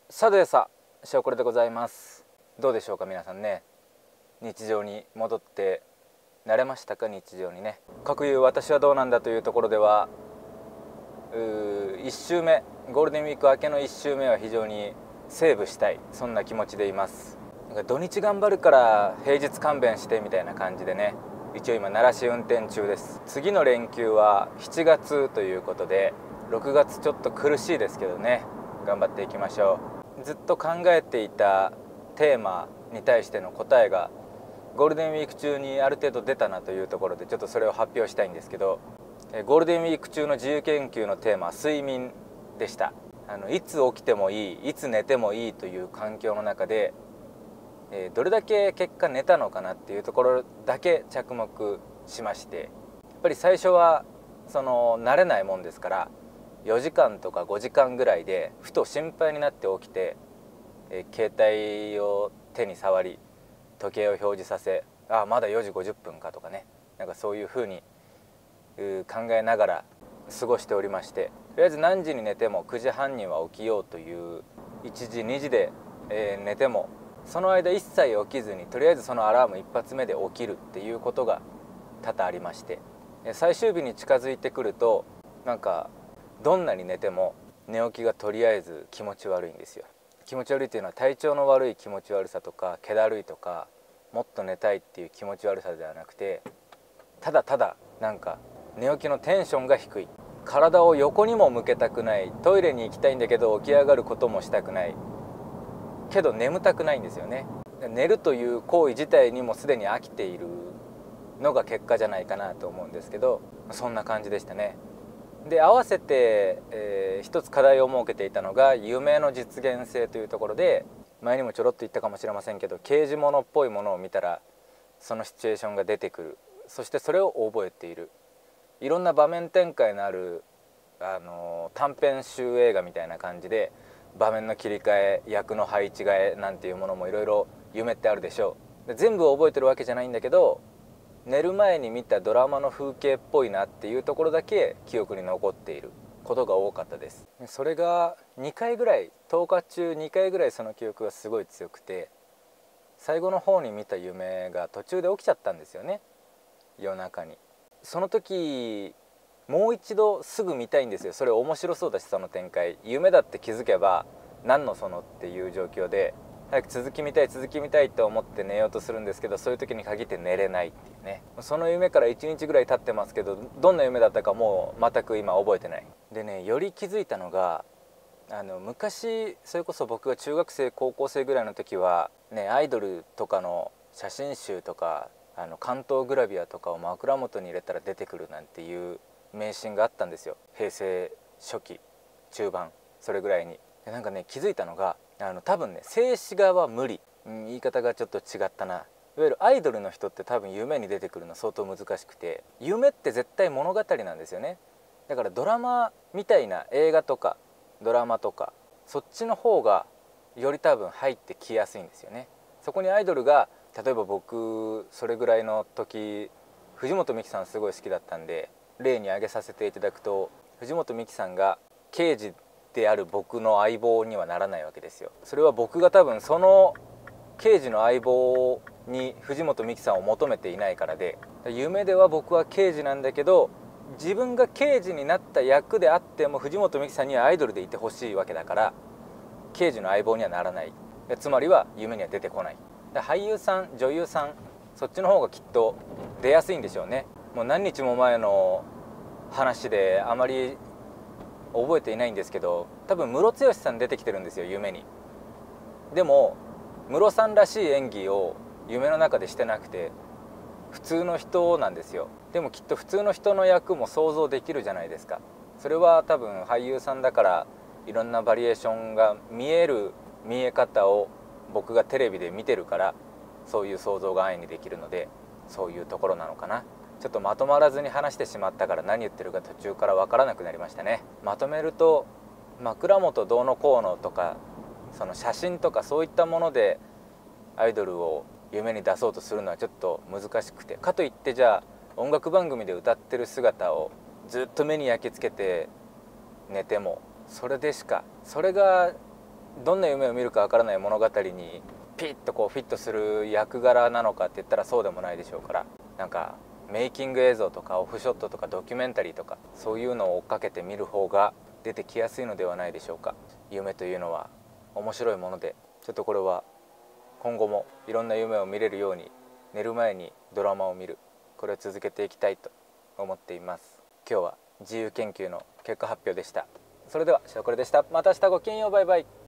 さてさ、しょうこれでございます。どうでしょうか皆さんね。日常に戻って慣れましたか？日常にね。かくいう私はどうなんだというところでは、1週目、ゴールデンウィーク明けの1週目は非常にセーブしたい、そんな気持ちでいます。なんか土日頑張るから平日勘弁してみたいな感じでね、一応今鳴らし運転中です。次の連休は7月ということで、6月ちょっと苦しいですけどね、頑張っていきましょう。ずっと考えていたテーマに対しての答えがゴールデンウィーク中にある程度出たなというところで、ちょっとそれを発表したいんですけど、ゴールデンウィーク中の自由研究のテーマは睡眠でした。いつ起きてもいい、いつ寝てもいいという環境の中で、どれだけ結果寝たのかなっていうところだけ着目しまして、やっぱり最初は慣れないもんですから、4時間とか5時間ぐらいでふと心配になって起きて、携帯を手に触り時計を表示させ、まだ4時50分かとかね、なんかそういう風に考えながら過ごしておりまして、とりあえず何時に寝ても9時半には起きようという1時2時で、寝てもその間一切起きずに、とりあえずそのアラーム一発目で起きるっていうことが多々ありまして、最終日に近づいてくると、なんかどんなに寝ても寝起きがとりあえず気持ち悪いんですよ。気持ち悪いというのは体調の悪い気持ち悪さとか気だるいとか、もっと寝たいっていう気持ち悪さではなくて、ただただなんか寝起きのテンションが低い、体を横にも向けたくない、トイレに行きたいんだけど起き上がることもしたくないけど眠たくないんですよね。寝るという行為自体にもすでに飽きているのが結果じゃないかなと思うんですけど、そんな感じでしたね。で合わせて、一つ課題を設けていたのが夢の実現性というところで、前にもちょろっと言ったかもしれませんけど、刑事物っぽいものを見たらそのシチュエーションが出てくる、そしてそれを覚えている、いろんな場面展開のある短編集映画みたいな感じで、場面の切り替え、役の配置替えなんていうものもいろいろ夢ってあるでしょう。で全部覚えてるわけじゃないんだけど、寝る前に見たドラマの風景っぽいなっていうところだけ記憶に残っていることが多かったです。それが2回ぐらい、10日中2回ぐらいその記憶がすごい強くて、最後の方に見た夢が途中で起きちゃったんですよね、夜中に。その時もう一度すぐ見たいんですよ。それ面白そうだし、その展開、夢だって気づけば何のそのっていう状況で、早く続き見たい続き見たいと思って寝ようとするんですけど、そういう時に限って寝れないっていうね。その夢から1日ぐらい経ってますけど、どんな夢だったかもう全く今覚えてない。でね、より気づいたのが、昔それこそ僕が中学生高校生ぐらいの時はね、アイドルとかの写真集とか関東グラビアとかを枕元に入れたら出てくるなんていう迷信があったんですよ。平成初期中盤それぐらいに。でなんかね、気づいたのが、多分ね、静止画は無理、言い方がちょっと違ったな。いわゆるアイドルの人って多分夢に出てくるの相当難しくて、夢って絶対物語なんですよね。だからドラマみたいな、映画とかドラマとかそっちの方がより多分入ってきやすいんですよね。そこにアイドルが、例えば僕それぐらいの時藤本美貴さんすごい好きだったんで例に挙げさせていただくと、藤本美貴さんが刑事である僕の相棒にはならないわけですよ。それは僕が多分その刑事の相棒に藤本美貴さんを求めていないからで、夢では僕は刑事なんだけど、自分が刑事になった役であっても藤本美貴さんにはアイドルでいてほしいわけだから、刑事の相棒にはならない。つまりは夢には出てこない。俳優さん女優さん、そっちの方がきっと出やすいんでしょうね。もう何日も前の話であまり覚えていないんですけど、多分ムロツヨシさん出てきてるんですよ、夢に。でもムロさんらしい演技を夢の中でしてなくて普通の人なんですよ。でもきっと普通の人の役も想像できるじゃないですか。それは多分俳優さんだからいろんなバリエーションが見える見え方を僕がテレビで見てるから、そういう想像が安易にできるので、そういうところなのかな。ちょっとまとまらずに話してしまったから何言ってるか途中から分からなくなりましたね。まとめると、枕元どうのこうのとか、その写真とかそういったものでアイドルを夢に出そうとするのはちょっと難しくて、かといってじゃあ音楽番組で歌ってる姿をずっと目に焼き付けて寝てもそれでしか、それがどんな夢を見るかわからない物語にピッとこうフィットする役柄なのかって言ったらそうでもないでしょうから、なんかメイキング映像とかオフショットとかドキュメンタリーとかそういうのを追っかけて見る方が出てきやすいのではないでしょうか。夢というのは面白いもので、ちょっとこれは今後もいろんな夢を見れるように寝る前にドラマを見る、これを続けていきたいと思っています。今日は自由研究の結果発表でした。それではしょうこれでした。また明日ごきげんよう。バイバイ。